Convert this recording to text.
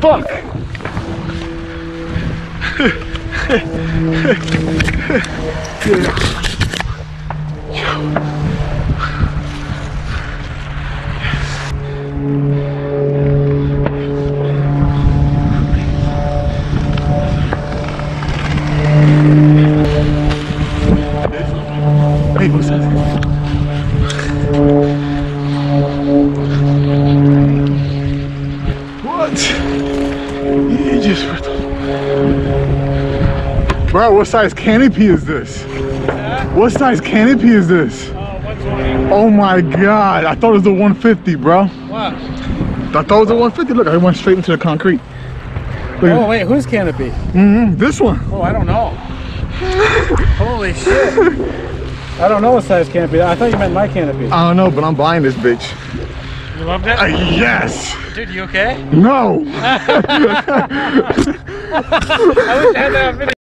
fuck? Wait, what's that? What? You just... Bro, what size canopy is this? What size canopy is this? 120. Oh my god, I thought it was the 150, bro. What? I thought it was the 150. Look, I went straight into the concrete. Look Oh wait, whose canopy? This one. Oh, I don't know. Holy shit. I don't know what size canopy. I thought you meant my canopy. I don't know, but I'm buying this bitch. You loved it? Yes. Dude, you okay? No. I wish I had that video.